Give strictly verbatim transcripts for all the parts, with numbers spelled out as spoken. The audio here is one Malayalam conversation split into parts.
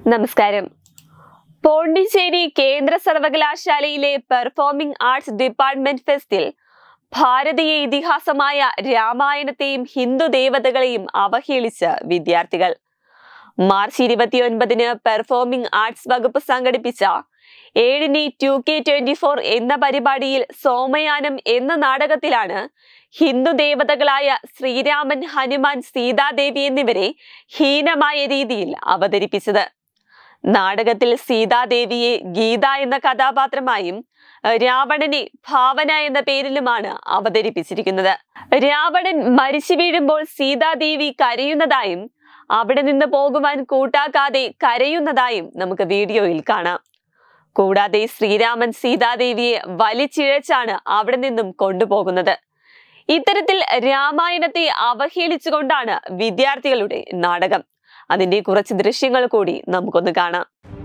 നമസ്കാരം. പോണ്ടിച്ചേരി കേന്ദ്ര സർവകലാശാലയിലെ പെർഫോമിംഗ് ആർട്സ് ഡിപ്പാർട്ട്മെന്റ് ഫെസ്റ്റിൽ ഭാരതീയ ഇതിഹാസമായ രാമായണത്തെയും ഹിന്ദു ദേവതകളെയും അവഹേളിച്ച വിദ്യാർത്ഥികൾ. മാർച്ച് ഇരുപത്തിയൊൻപതിന് പെർഫോമിംഗ് ആർട്സ് വകുപ്പ് സംഘടിപ്പിച്ച ഏഴിനി ടു കെ ട്വന്റി ഫോർ എന്ന പരിപാടിയിൽ സോമയാനം എന്ന നാടകത്തിലാണ് ഹിന്ദു ദേവതകളായ ശ്രീരാമൻ, ഹനുമാൻ, സീതാദേവി എന്നിവരെ ഹീനമായ രീതിയിൽ അവതരിപ്പിച്ചത്. നാടകത്തിൽ സീതാദേവിയെ ഗീത എന്ന കഥാപാത്രമായും രാവണനെ ഭാവന എന്ന പേരിലുമാണ് അവതരിപ്പിച്ചിരിക്കുന്നത്. രാവണൻ മരിച്ചു വീഴുമ്പോൾ സീതാദേവി കരയുന്നതായും അവിടെ നിന്ന് പോകുവാൻ കൂട്ടാക്കാതെ കരയുന്നതായും നമുക്ക് വീഡിയോയിൽ കാണാം. കൂടാതെ ശ്രീരാമൻ സീതാദേവിയെ വലിച്ചിഴച്ചാണ് അവിടെ നിന്നും കൊണ്ടുപോകുന്നത്. ഇത്തരത്തിൽ രാമായണത്തെ അവഹേളിച്ചുകൊണ്ടാണ് വിദ്യാർത്ഥികളുടെ നാടകം. അതിന്റെ കുറച്ച് ദൃശ്യങ്ങൾ കൂടി നമുക്കൊന്ന് കാണാം.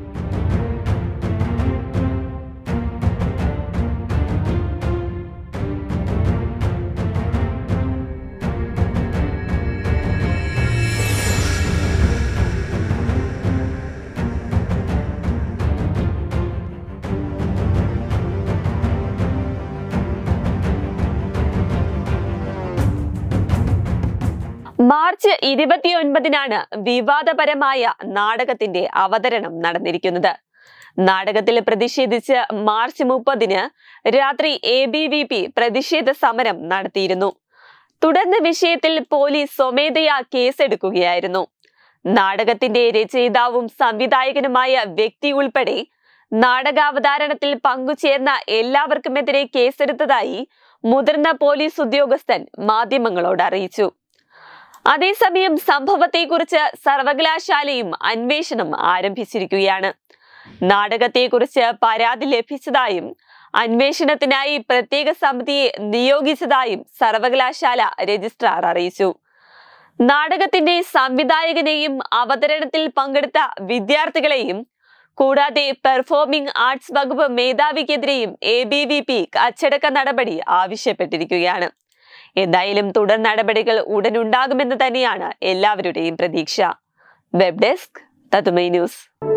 മാർച്ച് ഇരുപത്തിയൊൻപതിനാണ് വിവാദപരമായ നാടകത്തിന്റെ അവതരണം നടന്നിരിക്കുന്നത്. നാടകത്തിൽ പ്രതിഷേധിച്ച് മാർച്ച് മുപ്പതിന് രാത്രി എ ബി വി പി പ്രതിഷേധ സമരം നടത്തിയിരുന്നു. തുടർന്ന് വിഷയത്തിൽ പോലീസ് സ്വമേധയാ കേസെടുക്കുകയായിരുന്നു. നാടകത്തിന്റെ രചയിതാവും സംവിധായകനുമായ വ്യക്തി ഉൾപ്പെടെ നാടകാവതാരണത്തിൽ പങ്കുചേർന്ന എല്ലാവർക്കുമെതിരെ കേസെടുത്തതായി മുതിർന്ന പോലീസ് ഉദ്യോഗസ്ഥൻ മാധ്യമങ്ങളോട് അറിയിച്ചു. അതേസമയം സംഭവത്തെക്കുറിച്ച് സർവകലാശാലയും അന്വേഷണം ആരംഭിച്ചിരിക്കുകയാണ്. നാടകത്തെക്കുറിച്ച് പരാതി ലഭിച്ചതായും അന്വേഷണത്തിനായി പ്രത്യേക സമിതിയെ നിയോഗിച്ചതായും സർവകലാശാല രജിസ്ട്രാർ അറിയിച്ചു. നാടകത്തിന്റെ സംവിധായകനെയും അവതരണത്തിൽ പങ്കെടുത്ത വിദ്യാർത്ഥികളെയും കൂടാതെ പെർഫോമിംഗ് ആർട്സ് വകുപ്പ് മേധാവിക്കെതിരെയും എ ബി വി പി അച്ചടക്ക നടപടി ആവശ്യപ്പെട്ടിരിക്കുകയാണ്. എന്തായാലും തുടർ നടപടികൾ ഉടനുണ്ടാകുമെന്ന് തന്നെയാണ് എല്ലാവരുടെയും പ്രതീക്ഷ. വെബ് ഡെസ്ക് തത്തുമൈ ന്യൂസ്.